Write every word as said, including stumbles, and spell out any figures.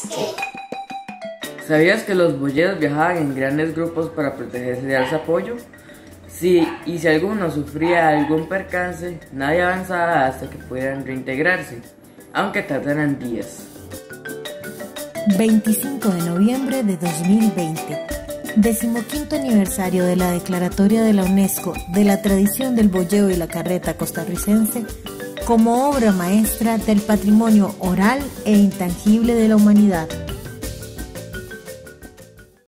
¿Sabías que los boyeros viajaban en grandes grupos para protegerse de alza pollo? Sí, y si alguno sufría algún percance, nadie avanzaba hasta que pudieran reintegrarse, aunque tardaran días. veinticinco de noviembre de dos mil veinte, decimoquinto aniversario de la declaratoria de la UNESCO de la tradición del boyeo y la carreta costarricense como obra maestra del patrimonio oral e intangible de la humanidad.